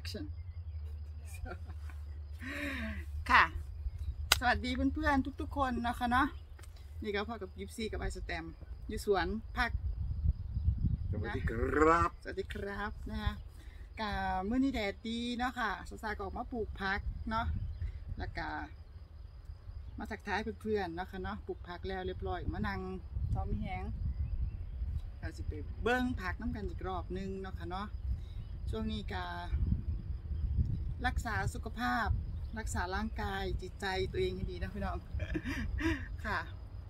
action ค่ะสวัสดีเพื่อนๆทุกๆคนนะคะเนาะนี่ก็พ่อกับยิปซีกับไอสแตมอยู่สวนผักสวัสดีครับสวัสดีครับนะคะกับเมื่อนี้แดดดีเนาะค่ะสาวๆก็ออกมาปลูกผักเนาะแล้วก็มาทักทายเพื่อนๆเนาะค่ะเนาะปลูกผักแล้วเรียบร้อยมานั่งซ้อมแห้งเราสิไปเบิ้งผักน้ำกันอีกรอบนึงเนาะค่ะเนาะช่วงนี้ก็รักษาสุขภาพรักษาร่างกายจิตใจตัวเองให้ดีนะพี่น้อง ค่ะ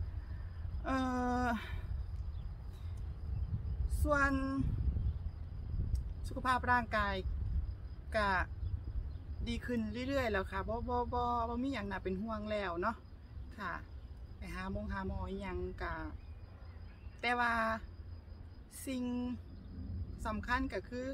ส่วนสุขภาพร่างกายก็ดีขึ้นเรื่อยๆแล้วค่ะบ่มีอย่างน่าเป็นห่วงแล้วเนาะค่ะไปหาหมออย่างกะแต่ว่าสิ่งสำคัญก็คือ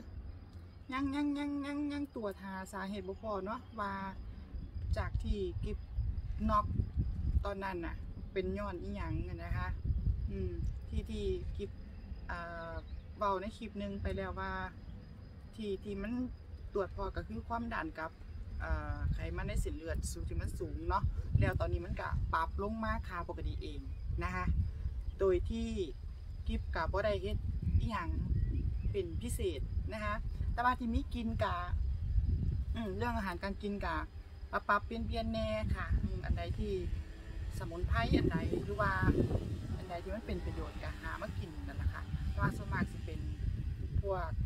ยังตัวหาสาเหตุบ่พอเนาะว่าจากที่กิฟน็อกตอนนั้นน่ะเป็นย้อนอีหยังนะคะที่กิฟเบาในคลิปนึงไปแล้วว่าที่มันตรวจพอก็คือความดันกับไขมันในเส้นเลือดสูงที่มันสูงเนาะแล้วตอนนี้มันก็ปรับลงมาค่าปกติเองนะคะโดยที่กิฟกับบ่ได้เฮ็ดอีหยังเป็นพิเศษนะคะแต่ว่าที่มีกินกะเรื่องอาหารการกินกะปรับเปลี่ยนแน่ค่ะอันใดที่สมุนไพรอันใดหรือว่าอันใดที่มันเป็นประโยชน์กะหามากินนั่นแหละค่ะเพราะว่าส่วนมากจะเป็นพวก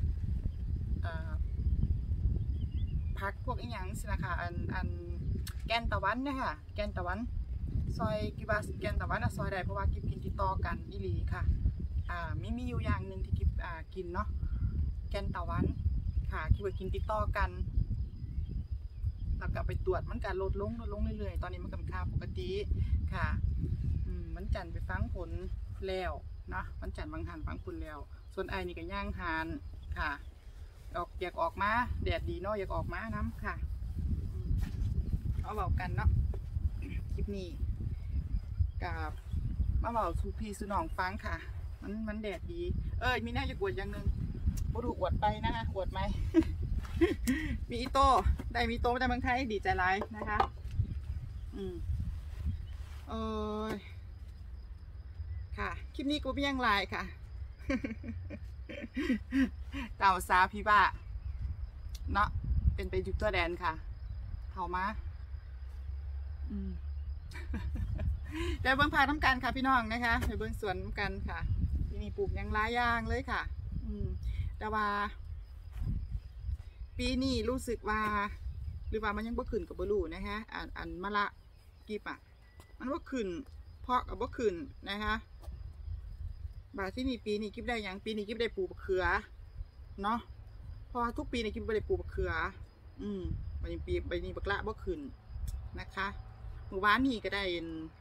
ผักพวกอีหยังสินะคะอันแกนตะวันนะคะแกนตะวันซอยกิบาแกนตะวันซอยได้เพราะว่ากิบกินติดต่อกันอีหลีค่ะมีอยู่อย่างหนึ่งที่กิบกินเนาะแกนตะวันค่ะกิบกินติดต่อกันแล้วก็ไปตรวจมันก็ลดลงเรื่อยๆตอนนี้มันกำค่าปกติค่ะมันจันไปฟังผลแล้วเนาะมันจันบางหันฟังผลแล้วส่วนไอ้นี่ก็ย่างหานค่ะอยากออกมาแดดดีเนาะอยากออกมาน้ำค่ะเอาเบากันเนาะคลิปนี้กับมาเบาสูพีสุนองฟังค่ะมันแดดดีมีน่าจะอวดอย่างหนึ่งบุรุษอวดไปนะคะอวดไหม มีอีโต้ได้มีโต้มาจากเมืองไทยดีใจร้ายนะคะค่ะคลิปนี้กูไม่ยังไลน์ค่ะ เต่าซาพี่บ้าเนาะเป็นไปยุคตัวแดนค่ะเท่ามาเดี๋ยวเบิ้งพาน้ำกันค่ะพี่น้องนะคะเดี๋ยวเบิ้งสวนน้ำกันค่ะที่นี่ปลูกยังหลายอย่างเลยค่ะแต่ว่าปีนี้รู้สึกว่าหรือว่ามันยังบ่ขึ้นกับบ่รู้นะคะอันมะละกีบมันบ่ขึ้นเพาะกับบ่ขึ้นนะคะบาที่นี่ปีนี้กิบได้ยังปีนี้กิบได้ปลูกมะเขือเนาะเพราะว่าทุกปีในกิบไม่ได้ปลูกมะเขือใบนี้บักละบ่ขึ้นนะคะเมื่อวานนี้ก็ได้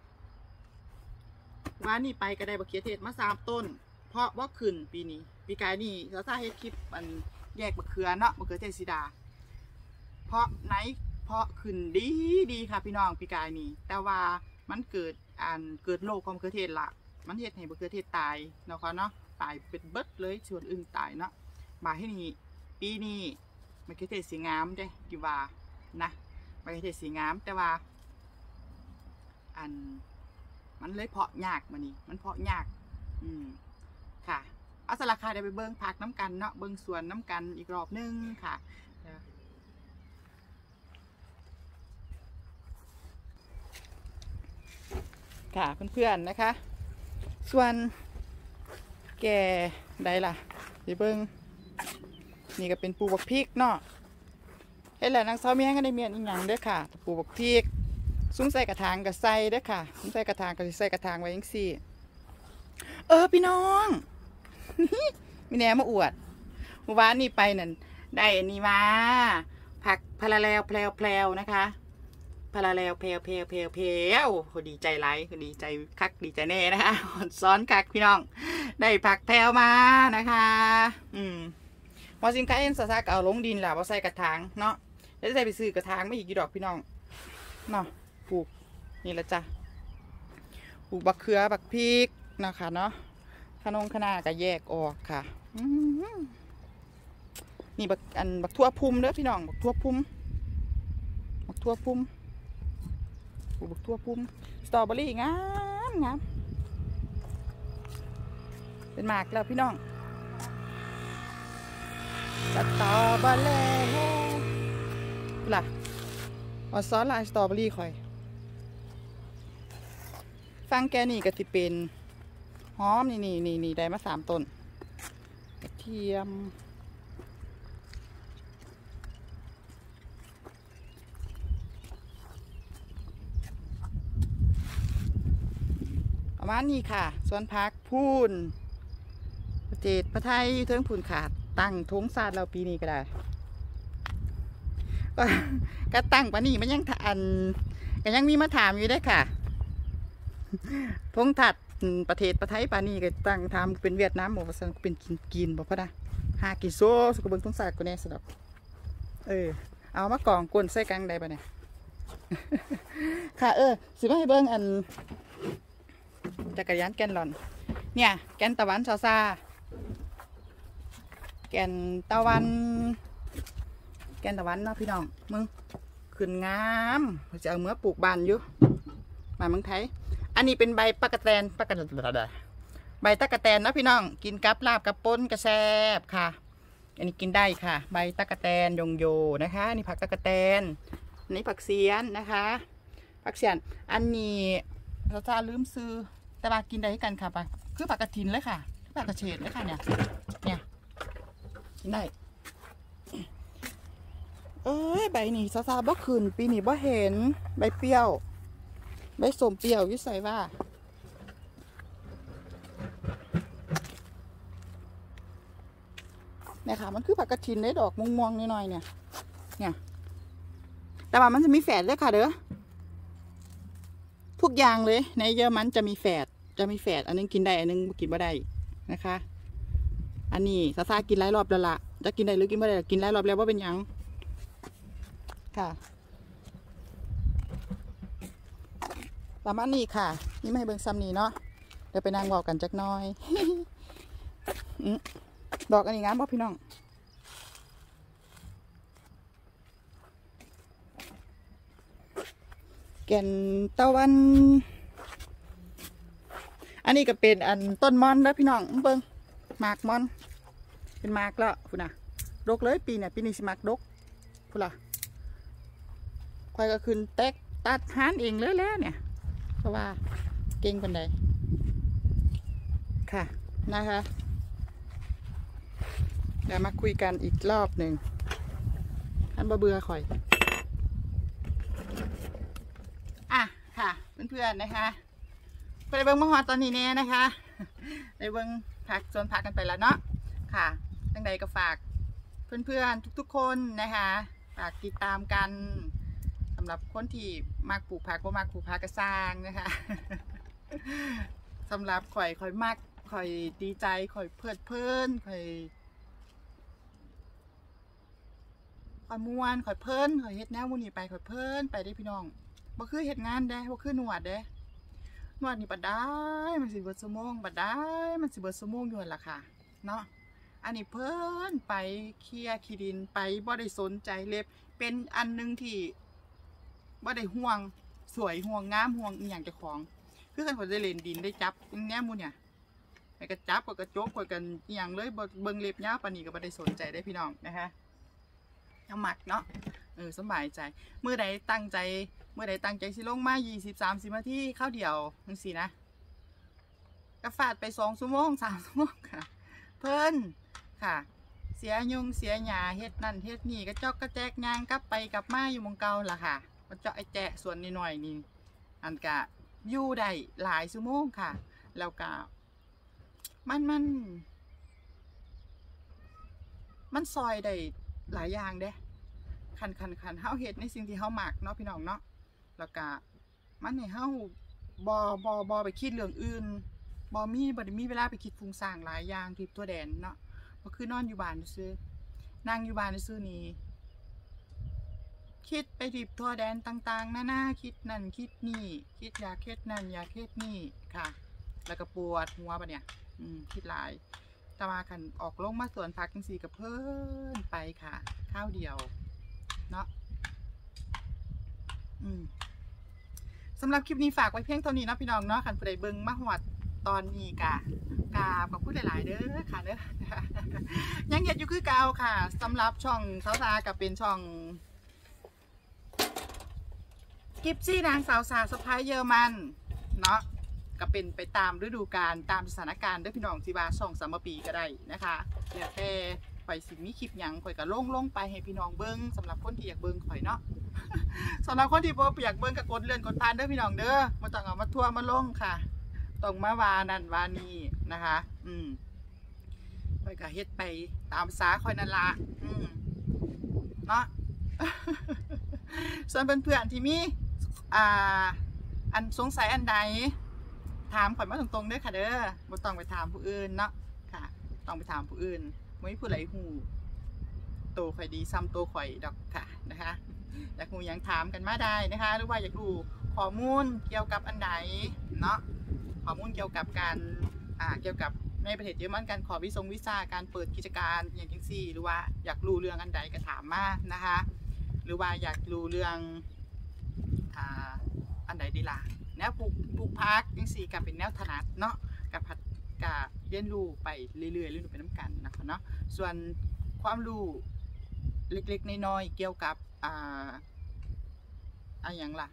วันนี้ไปก็ได้บักเขือเทศมา3 ต้นเพราะบ่ขึ้นปีนี้ปีกายนี่เราสร้างให้คลิปมันแยกมะเขือเนาะมะเขือเทศสีดาเพราะขึ้นดีค่ะพี่น้องปีกายนี่แต่ว่ามันเกิดโรคของมะเขือเทศละมันเฮ็ดให้มะเขือเทศตายเนาะเนาะตายเป็นเบิดเลยส่วนอื่นตายเนาะมาให้นี่ปีนี้มะเขือเทศสีงามเด้กี่ว่านะมะเขือเทศสีงามแต่ว่ามันเลยเพาะยากมานี่มันเพาะยากค่ะเอาสลักค่ะเดี๋ยวไปเบิ้งผักน้ำกันเนาะเบิ้งสวนน้ำกันอีกรอบนึงค่ะค่ะเพื่อนๆนะคะส่วนแก่ใดล่ะเดี๋ยวเบิ้งนี่ก็เป็นปลูกบักพริกเนาะเฮ้ยแหละนางซ้อมแย่งกันในเมียนอีกอย่างเด้อค่ะปลูกบักพริกซุ้มใส่กระถางกับใส่เด้อค่ะซุ้มใส่กระถางกับใส่กระถางไว้ยังสี่พี่น้องมีแหนมาอวดเมื่อวานนี่ไปนั่นได้อันนี้มาผักพาราแลวแพลวนะคะพาราแลวแพลวเขาดีใจไรเขาดีใจคักดีใจแน่นะคะซ้อนคักพี่น้องได้ผักแพลวมานะคะพอสินค้าเอ็นสักเอาลงดินแหละพอใส่กระถางเนาะแล้วใส่ไปซื้อกระถางไม่อีกกี่ดอกพี่น้องเนาะปลูกนี่แหละจ้ะปลูกบักเขือบักพริกนะคะเนาะขนาก็แยกออกค่ะนี่บักทั่วพุ่มเด้อพี่น้องบักทั่วพุ่มบักทั่วพุ่มบักทั่วพุ่มสตรอเบอรี่งามเป็นหมากแล้วพี่น้องสตรอเบอรี่ล่ะเอาซอสลายสตรอเบอรี่คอยฟังแกนี่ก็จะเป็นหอมนี่ได้มา3 ต้นกระเทียมประมาณนี้ค่ะสวนพักพูนประเทศประไทยเทิงพูนขาดตั้งทงศาสตร์เราปีนี้ก็ได้ก็ตั้งปะนี่มันยังทันก็ยังมีมาถามอยู่ได้ค่ะทงถัดประเทศประไทยปานี่ก็ตั้งทำเป็นเวียดนามบอกว่าเป็นกินบอกพะนะ5 กิโลสุกเบิ้งทงศาสตร์ก็แน่สำหรับเอามากองกวนใส่กังได้ปะเนี่ยค่ะสิมาให้เบิ้งอันจักรยานแกนหลอนเนี่ยแกนตะวันซาซาแกนตะวันเนาะพี่น้องมึงขึ้นงามจะเอาเมื่อปลูกบานอยู่มาเมืองไทยอันนี้เป็นใบตะกะแตนใบตะกะแตนเนาะพี่น้องกินกับลาบกับป่นกระแซบค่ะอันนี้กินได้ค่ะใบตะกะแตนยงโยนะคะนี่ผักตะกะแตนอันนี้ผักเสียนนะคะผักเสียนอันนี้เราจะลืมซื้อแต่ว่ากินได้กันค่ะปะคือผักกระถินเลยค่ะผักกระเฉดเลยค่ะเนี่ยกินได้ใบนี่ซาบ่ขึ้นปีนี้บ่เห็นใบเปรี้ยวใบส้มเปรี้ยวยุ่ใส่ว่าเนี่ยค่ะมันคือผักกระถินได้ดอกม่วงๆน้อยๆเนี่ยแต่ว่ามันจะมีแฝดด้วยค่ะเด้อทุกอย่างเลยในเยอรมันจะมีแฝดอันนึงกินได้อันนึงกินไม่ได้นะคะอันนี้ซากินหลายรอบแล้วล่ะจะกินได้หรือกินไม่ได้กินหลายรอบแล้วว่าเป็นยังค่ะประมาณนี้ค่ะนี่ไม่ให้เบิ่งซ้ำนี่เนาะเดี๋ยวไปนั่งบอกกันจักน้อย ดอกอันนี้งามบ่พี่น้องแก่นตะวันอันนี้ก็เป็นอันต้นมอนแล้วพี่น้องเบิ่งหมากมอนเป็นหมากแล้วคุณน่ะดกเลยปีนี้สิหมากดกคุณล่ะควายก็ขึ้นแตกตัดหานเองเลยแล้วเนี่ยเพราะว่าเก่งปันใดค่ะนะคะเดี๋ยวมาคุยกันอีกรอบหนึ่งท่านบ่เบื่อข่อยค่ะเพื่อนๆนะคะไปเบิ้งมะฮอตอนนี้เนี่ยนะคะไปเบิ้งพักโซนพักกันไปแล้วเนาะค่ะตั้งใดก็ฝากเพื่อนๆทุกๆคนนะคะฝากติดตามกันสำหรับคนที่มักปลูกผักก็มักปลูกผักกระซังนะคะสำหรับข่อยมักข่อยดีใจข่อยเพลิดเพลินข่อยม่วนข่อยเพลินข่อยเฮ็ดแนวมูนี่ไปข่อยเพลินไปได้พี่น้องบ่คือเฮ็ดงานได้บ่คือหนวดเด้หนวดนี่บัดได้มันสิเบิดชั่วโมงบัดได้มันสิเบิดชั่วโมงอยู่ล่ะค่ะเนาะอันนี้เพลินไปเคลียร์ขี้ดินไปบ่ได้สนใจเล็บเป็นอันนึงที่บ่ได้ห่วงสวยห่วงงามห่วงอีหยังเจ้าของคือกันข่อยได้เล่นดินได้จับแนวมูเนี่ยไปกระจับกระโจกกันอีหยังเลยบ่เบิ่งเล็บยาวปานนี้ก็บ่ได้สนใจได้พี่น้องนะคะเอาหมักเนาะสบายใจเมื่อใดตั้งใจสิลงมา20-30 นาทีข้าวเดียวจังซี่นะก็ฟาดไป2 ชั่วโมง3 ชั่วโมงค่ะเพิ่นค่ะเสียยุงเสียหญ้าเฮ็ดนั่นเฮ็ดนี่ก็จอกกระแจกยางกลับไปกลับมาอยู่มองเก่าล่ะค่ะก็เจาะไอ้แจะส่วนน้อยๆนี่อันกะอยู่ได้หลายชั่วโมงค่ะแล้วก็มันซอยได้หลายอย่างเด้คันเฮาเฮ็ดในสิ่งที่เฮามักเนาะพี่น้องเนาะแล้วก็มันให้เฮาบ่ไปคิดเรื่องอื่นบ่ได้มีเวลาไปคิดฟุ้งซ่านหลายอย่างที่ตัวแดนเนาะก็คือนอนอยู่บ้านซื่อนั่งอยู่บ้านซื่อนี่คิดไปทิพทั่วแดนต่างๆนานาคิดนั่นคิดนี่คิดอยากเฮ็ดนั่นอยากเฮ็ดนี่ค่ะแล้วก็ปวดหัวปะเนี่ยคิดหลายแต่ว่าคันออกลงมาสวนผักจังซี่กับเพิ่นไปค่ะข้าวเดียวเนาะสำหรับคลิปนี้ฝากไว้เพียงเท่านี้นะพี่น้องเนาะคันผู้ใดเบิ่งมาฮอดตอนนี้กขอบคุณหลายๆเด้อค่ะเด้อ ยังเฮ็ดอยู่คือเก่าค่ะสำหรับช่องสาวซากับเป็นช่องกิฟซี่นางสาวซาสะพ้ายเยอรมันเนาะก็เป็นไปตามฤดูกาลตามสถานการณ์เด้อพี่น้องที่ว่า2-3 ปีก็ได้นะคะแล้วแต่ข่อยสิมีคลิปหยังข่อยก็ลงไปให้พี่น้องเบิ่งสำหรับคนที่อยากเบิ่งข่อยเนาะ สำหรับคนที่บ่อยากเบิ่งก็กดเลื่อนกดผ่านเด้อพี่น้องเด้อบ่ต้องเอามาทั่วมาลงค่ะต้องมาวานั่นวานี่นะคะข่อยก็เฮ็ดไปตามภาษาข่อยนั่นล่ะเนาะ ส่วนเพื่อนๆที่มีอันสงสัยอันใดถามข่อยมาตรงๆเด้อค่ะเด้อบ่ต้องไปถามผู้อื่นเนาะค่ะต้องไปถามผู้อื่นบ่มีผู้ใดฮู้โตข่อยดีซ้ำโตข่อยดอกค่ะนะคะอยากรู้หยังถามกันมาได้นะคะหรือว่าอยากรู้ข้อมูลเกี่ยวกับอันใดเนาะข้อมูลเกี่ยวกับการเกี่ยวกับในประเทศเยอรมันการขอวีซ่าการเปิดกิจการอย่างจังซี่หรือว่าอยากรู้เรื่องอันใดก็ถามมานะคะหรือว่าอยากรู้เรื่องอันใดดีล่ะแนวปลูกพักจังซี่ก็เป็นแนวถนัดเนาะกับเรียนรู้ไปเรื่อยๆเรียนรู้ไปน้ำกันนะคะเนาะส่วนความรู้เล็กๆน้อยๆเกี่ยวกับอย่างล่ะ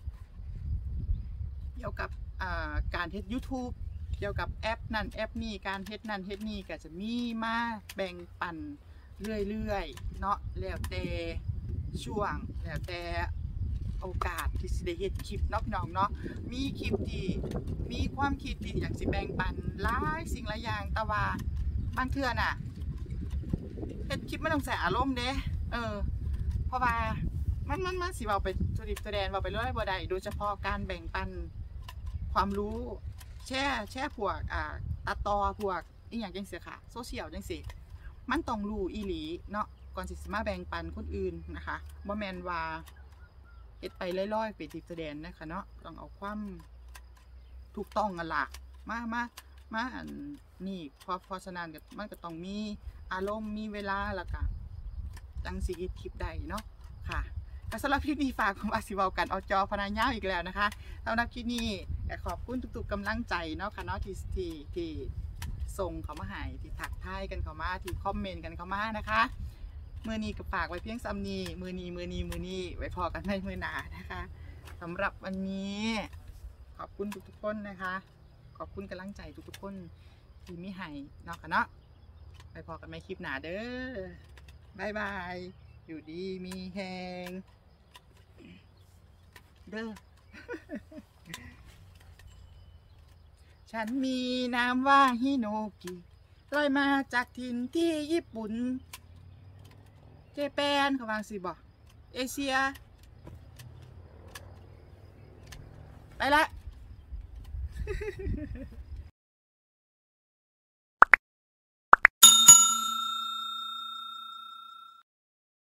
เกี่ยวกับการเฮ็ด YouTube เกี่ยวกับแอปนั่นแอปนี่การเฮ็ดนั่นเฮ็ดนี่ก็จะมีมาแบ่งปันเรื่อยๆเนาะแล้วแต่ช่วงแล้วแต่โอกาสที่สิได้เฮ็ดคลิปเนาะพี่น้องเนาะมีคลิปที่มีความคิดที่อยากสิแบ่งปันหลายสิ่งหลายอย่างแต่ว่าบางเทื่อน่ะเฮ็ดคลิปไม่ต้องใส่อารมณ์เด้เพราะว่ามันสิเว้าไปสุดิบแสดงเว้าไปเรื่อยบ่ได้โดยเฉพาะการแบ่งปันความรู้แช่พวกตัดต่อพวกอีหยังจังซี่ค่ะโซเชียลจังซี่มันต้องรู้อีหลีเนาะก่อนสิมาแบ่งปันคนอื่นนะคะบ่แม่นว่าเฮ็ดไปลอยๆไปทิพย์แสดงนะคะเนาะต้องเอาความถูกต้องกันล่ะมาอันนี่เพราะฉะนั้นมันก็ต้องมีอารมณ์มีเวลาแล้วก็จังสิเฮ็ดคลิปได้เนาะค่ะก็สำหรับคลิปนี้ฝากของอาสิเว้ากันเอาจอพนายาวอีกแล้วนะคะสำหรับคลิปนี้ขอบคุณทุกๆกำลังใจเนาะค่ะเนาะที่ส่งเขามาให้ที่ทักทายกันเข้ามาที่คอมเมนต์กันเข้ามานะคะมื้อนี้ก็ฝากไว้เพียงซ้ำนี้มื้อนี้ไว้พอกันในมื้อหน้านะคะสำหรับวันนี้ขอบคุณทุกๆคนนะคะขอบคุณกำลังใจทุกๆคนที่มีให้เนาะค่ะเนาะไว้พอกันในคลิปหน้าเด้อบายบายอยู่ดีมีแฮงเด้อ ฉันมีนามว่าฮิโนกิลอยมาจากถิ่นที่ญี่ปุ่นเจแปนเขาวางสิบอกเอเชียไปละ